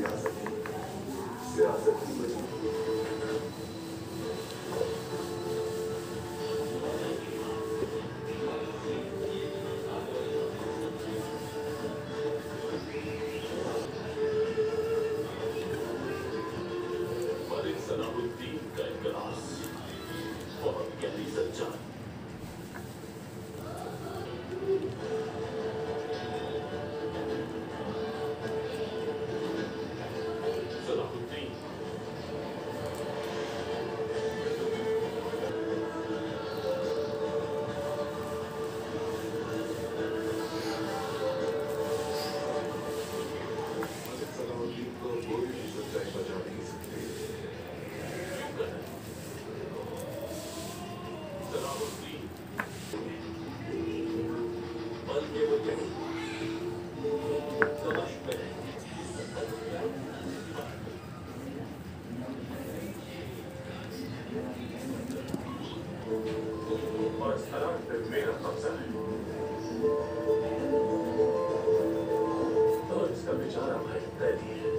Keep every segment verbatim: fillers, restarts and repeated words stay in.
सियासत ही सियासत ही बनी। सलाहुद्दीन का इकरास बहुत गहरी सच्चाई। सलाहुद्दीन सलाहुद्दीन को कोई भी सच्चाई बचा नहीं सकती। और इस तरह पे मेरा कब्जा है और इसका बेचारा भाई तैदी है।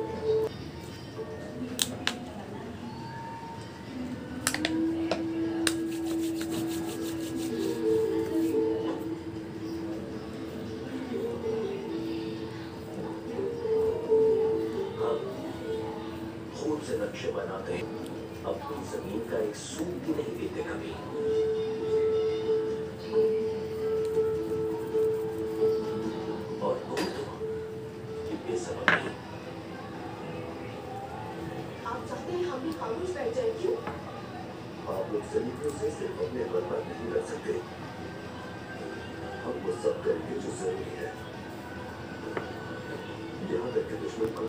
खून से नक्शे बनाते हैं, अपनी जमीन का एक सूत भी नहीं देते कभी। और वो तो ये सबब नहीं। आप चाहते हैं हम भी खामोश बैठ जाए क्यों? आप लोग सलीकों से सिर्फ अपने बर्बाद नहीं कर सकते, हम वो सब करेंगे जो जरूरी है। यहाँ तक कि दुश्मन को